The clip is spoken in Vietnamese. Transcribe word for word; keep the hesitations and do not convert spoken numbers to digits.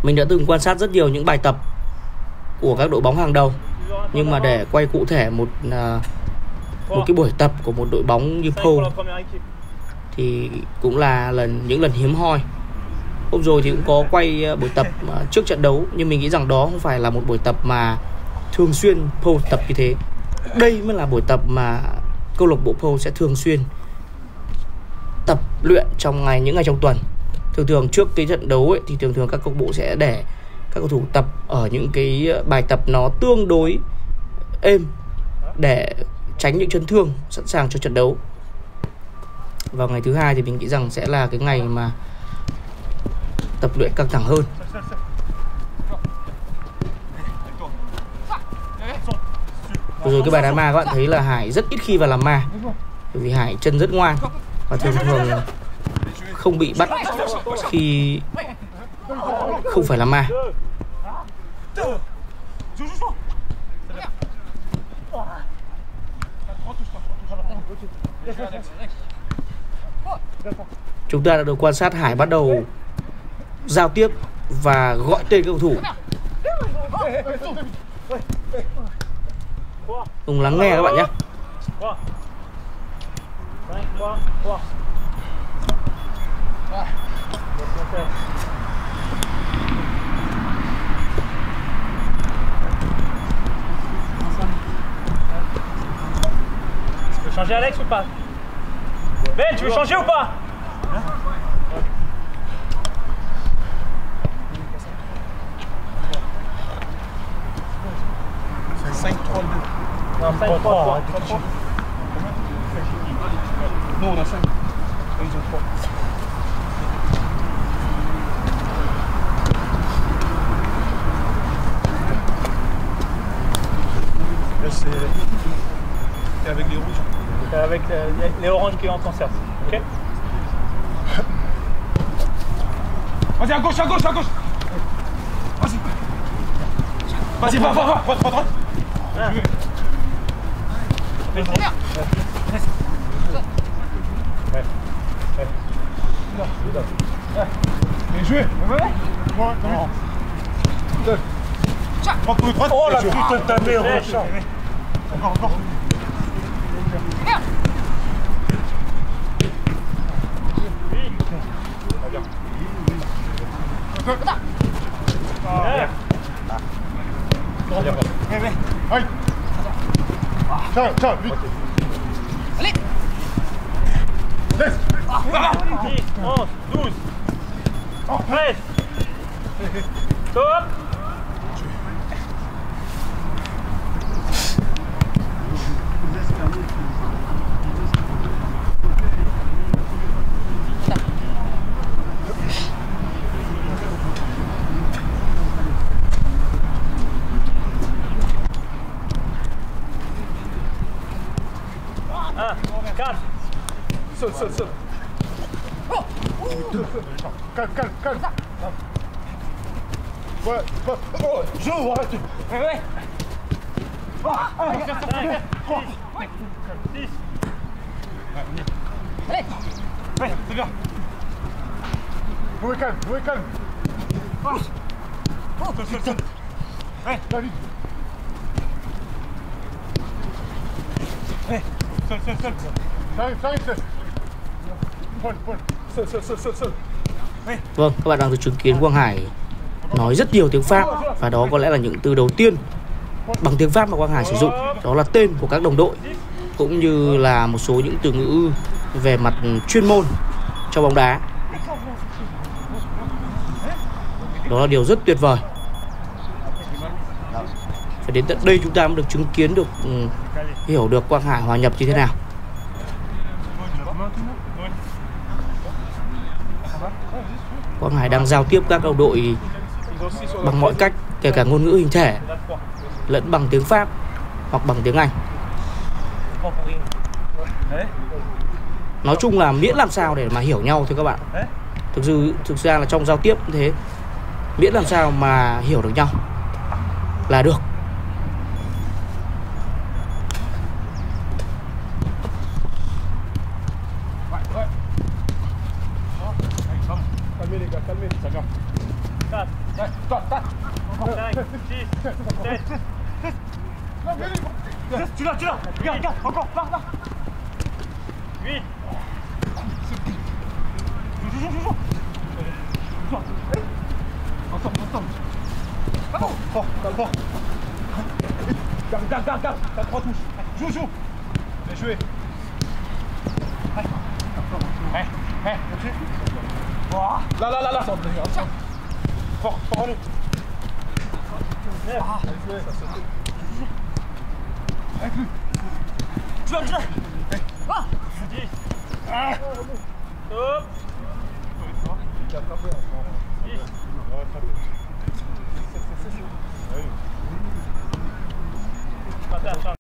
Mình đã từng quan sát rất nhiều những bài tập của các đội bóng hàng đầu, nhưng mà để quay cụ thể một một cái buổi tập của một đội bóng như Pau thì cũng là lần những lần hiếm hoi. Hôm rồi thì cũng có quay buổi tập trước trận đấu, nhưng mình nghĩ rằng đó không phải là một buổi tập mà thường xuyên Pau tập như thế. Đây mới là buổi tập mà câu lạc bộ Pau sẽ thường xuyên tập luyện trong ngày những ngày trong tuần. Thường thường trước cái trận đấu ấy, thì thường thường các câu lạc bộ sẽ để các cầu thủ tập ở những cái bài tập nó tương đối êm để tránh những chấn thương, sẵn sàng cho trận đấu. Vào ngày thứ hai thì mình nghĩ rằng sẽ là cái ngày mà tập luyện căng thẳng hơn. Rồi cái bài đá ma các bạn thấy là Hải rất ít khi vào làm ma, bởi vì Hải chân rất ngoan và thường thường không bị bắt khi không phải làm ma. Chúng ta đã được quan sát Hải bắt đầu giao tiếp và gọi tên các cầu thủ. Cùng lắng nghe các bạn nhé. Tu veux changer Alex ou pas? Ben, tu veux changer ou pas? cinq trois deux. Non, cinq trois. Nous on a cinq. Ils ont trois. Là c'est... T'es avec les rouges. T'es avec euh, les oranges qui entrent en cercle. Ok? Vas-y à gauche, à gauche, à gauche. Vas-y. Vas-y, va, va, va, va, va, va. Ah. Bien joué. Moi, non. Deux. Oh la putain de ta mère. Encore, encore. Allez. Ciao, ciao, vite. Allez. Laisse. dix, onze, douze, treize. Stop. Un, quatre. Seul, seul, seul. Calme, calme, calme. Ouais, ouais. Oh, je arrête. Ouais, ouais. dix. Allez. Ouais, c'est bien. Jouez calme, jouez calme. Seul, seul, seul. Ouais, David. Ouais, seul, seul, seul. J'arrive, j'arrive, seul. Paul, Paul. Seul, seul, seul, seul, seul. Vâng, các bạn đang được chứng kiến Quang Hải nói rất nhiều tiếng Pháp, và đó có lẽ là những từ đầu tiên bằng tiếng Pháp mà Quang Hải sử dụng. Đó là tên của các đồng đội, cũng như là một số những từ ngữ về mặt chuyên môn cho bóng đá. Đó là điều rất tuyệt vời. Phải đến tận đây chúng ta mới được chứng kiến được, um, hiểu được Quang Hải hòa nhập như thế nào. Quang Hải đang giao tiếp các đồng đội bằng mọi cách, kể cả ngôn ngữ hình thể, lẫn bằng tiếng Pháp hoặc bằng tiếng Anh. Nói chung là miễn làm sao để mà hiểu nhau thôi các bạn. Thực sự thực ra là trong giao tiếp như thế, miễn làm sao mà hiểu được nhau là được. Calmez les gars, calmez, ça va. quatre, Ouais, toi, tac. Encore. cinq, six, sept, Non, mais lui, tu l'as, tu l'as. Regarde, regarde, encore, là, là. huit, Joue, joue, joue, joue. Joue. Ensemble, ensemble. Fort, fort, fort. Garde, garde, garde, garde. T'as trois touches. Joue, joue. Bien joué. Allez. Allez, allez, ok. Voilà. Là, là, là, là. Fort, fort, allez. Ah, avec lui. Tu l'as, tu l'as. Ah. dix, Ah. stop, Il a attrapé, hein. dix. Il a attrapé. C'est, c'est, c'est, c'est. Patate,